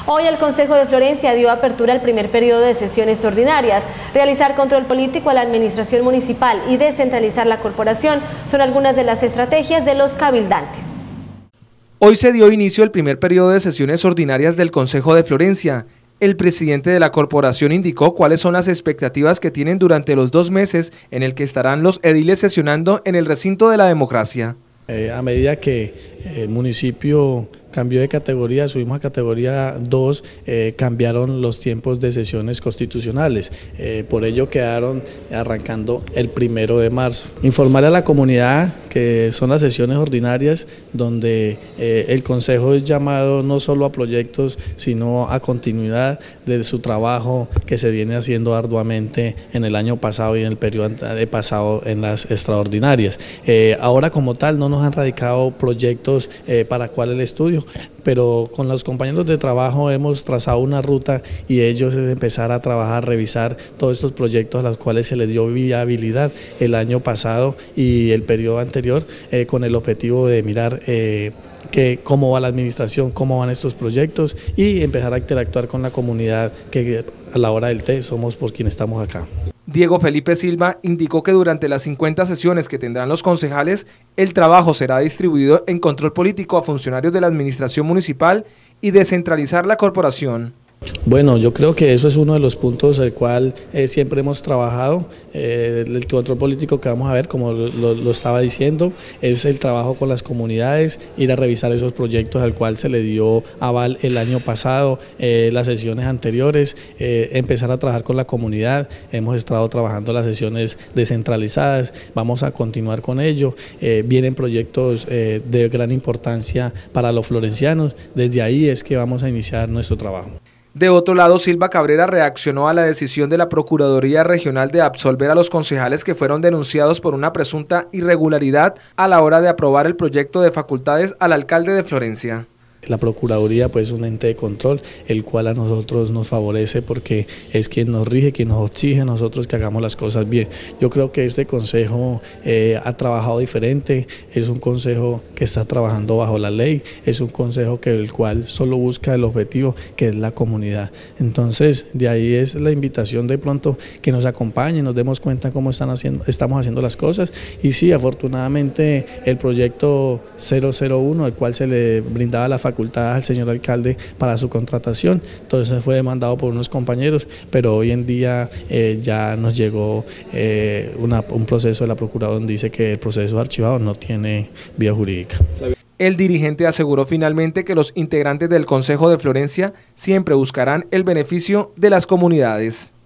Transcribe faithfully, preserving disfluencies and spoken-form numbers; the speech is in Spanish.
Hoy el Consejo de Florencia dio apertura al primer periodo de sesiones ordinarias. Realizar control político a la administración municipal y descentralizar la corporación son algunas de las estrategias de los cabildantes. Hoy se dio inicio el primer periodo de sesiones ordinarias del Consejo de Florencia. El presidente de la corporación indicó cuáles son las expectativas que tienen durante los dos meses en el que estarán los ediles sesionando en el recinto de la democracia. Eh, a medida que el municipio cambió de categoría, subimos a categoría dos, eh, cambiaron los tiempos de sesiones constitucionales, eh, por ello quedaron arrancando el primero de marzo. Informar a la comunidad que son las sesiones ordinarias donde eh, el Consejo es llamado no solo a proyectos, sino a continuidad de su trabajo que se viene haciendo arduamente en el año pasado y en el periodo pasado en las extraordinarias. Eh, ahora como tal no nos han radicado proyectos eh, para cuál el estudio, pero con los compañeros de trabajo hemos trazado una ruta y ellos es empezar a trabajar, revisar todos estos proyectos a los cuales se les dio viabilidad el año pasado y el periodo anterior, eh, con el objetivo de mirar eh, que cómo va la administración, cómo van estos proyectos y empezar a interactuar con la comunidad que a la hora del té somos por quienes estamos acá. Diego Felipe Silva indicó que durante las cincuenta sesiones que tendrán los concejales, el trabajo será distribuido en control político a funcionarios de la administración municipal y descentralizar la corporación. Bueno, yo creo que eso es uno de los puntos el cual eh, siempre hemos trabajado. Eh, el control político que vamos a ver, como lo, lo, lo estaba diciendo, es el trabajo con las comunidades, ir a revisar esos proyectos al cual se le dio aval el año pasado, eh, las sesiones anteriores, eh, empezar a trabajar con la comunidad. Hemos estado trabajando las sesiones descentralizadas, vamos a continuar con ello. Eh, vienen proyectos eh, de gran importancia para los florencianos, desde ahí es que vamos a iniciar nuestro trabajo. De otro lado, Silva Cabrera reaccionó a la decisión de la Procuraduría Regional de absolver a los concejales que fueron denunciados por una presunta irregularidad a la hora de aprobar el proyecto de facultades al alcalde de Florencia. La Procuraduría pues es un ente de control, el cual a nosotros nos favorece porque es quien nos rige, quien nos exige a nosotros que hagamos las cosas bien. Yo creo que este consejo eh, ha trabajado diferente, es un consejo que está trabajando bajo la ley, es un consejo que el cual solo busca el objetivo que es la comunidad. Entonces de ahí es la invitación de pronto que nos acompañen, nos demos cuenta cómo están haciendo, estamos haciendo las cosas y sí, afortunadamente el proyecto cero cero uno, el cual se le brindaba la facultades al señor alcalde para su contratación, entonces fue demandado por unos compañeros, pero hoy en día eh, ya nos llegó eh, una, un proceso de la Procuraduría donde dice que el proceso archivado no tiene vía jurídica. El dirigente aseguró finalmente que los integrantes del Consejo de Florencia siempre buscarán el beneficio de las comunidades.